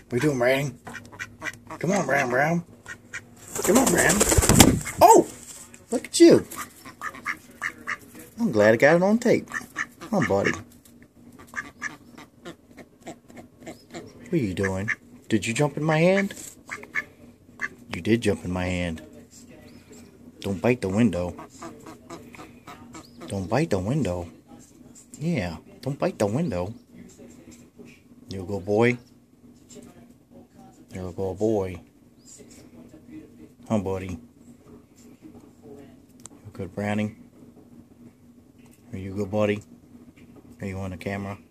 What you doing, Brownie? Come on, Brown. Come on, Brown. Oh! Look at you. I'm glad I got it on tape. Come on, buddy. What are you doing? Did you jump in my hand? You did jump in my hand. Don't bite the window. Don't bite the window. Yeah, don't bite the window. You a good boy? You're a good boy. Huh, buddy? You a good Brownie? Are you a good buddy? Are you on the camera?